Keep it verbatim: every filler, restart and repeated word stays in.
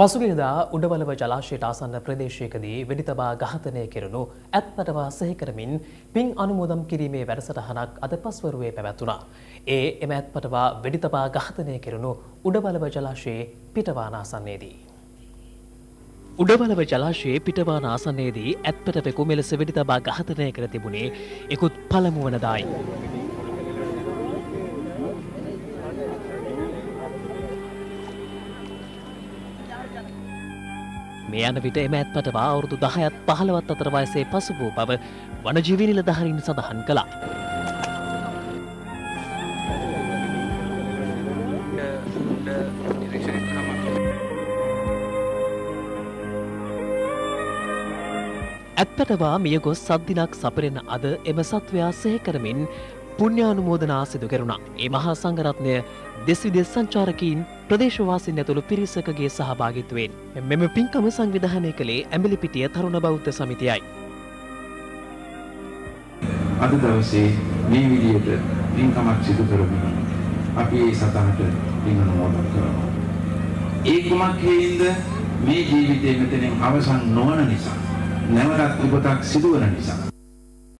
පසුගියදා උඩවලව ජලාශයට ආසන්න ප්‍රදේශයකදී වෙඩි තබා ඝාතනය කෙරුණු ඇත්පටවා සිහි කරමින් පින් අනුමෝදන් කිරීමේ වැඩසටහනක් අද පස්වරුවේ පැවැත්වුණා. ඒ එම ඇත්පටවා වෙඩි තබා ඝාතනය කෙරුණු උඩවලව ජලාශයේ පිටවාන ආසන්නයේදී. උඩවලව ජලාශයේ පිටවාන ආසන්නයේදී ඇත්පටවෙකු මෙලෙස වෙඩි තබා ඝාතනය කර තිබුණේ ඉකුත් පළමු වනදායි. මේ යන විට එම ඇත්පටවා අවුරුදු දහයත් පහළොවත් අතර වයසේ පසු වූ බව වනජීවි නිලධාරීන් සඳහන් කළා. ඇත්පටවා මියගොස් සත්දිනක් සපරෙන අද එම සත්වයා සිහි කරමින් පුණ්‍යානුමෝදනා සිදු කෙරුණා. ඒ මහා සංඝරත්නය දෙස් විදෙස් සංචාරකීන් ප්‍රදේශවාසීන් ඇතුළු පිරිසකගේ සහභාගීත්වයෙන් මෙම පින්කම සංවිධානය කළේ ඇඹිලිපිටිය තරුණ බෞද්ධ සමිතියයි. අද දවසේ මේ විදියට පින්කමක් සිදු කරමින් අපි ඒ සතහට පින් අනුමෝදන් කරනවා. ඒ කුමක් හේින්ද මේ ජීවිතයේ මෙතනින් අවසන් නොවන නිසා, නැවතත් උපතක් සිදුවන නිසා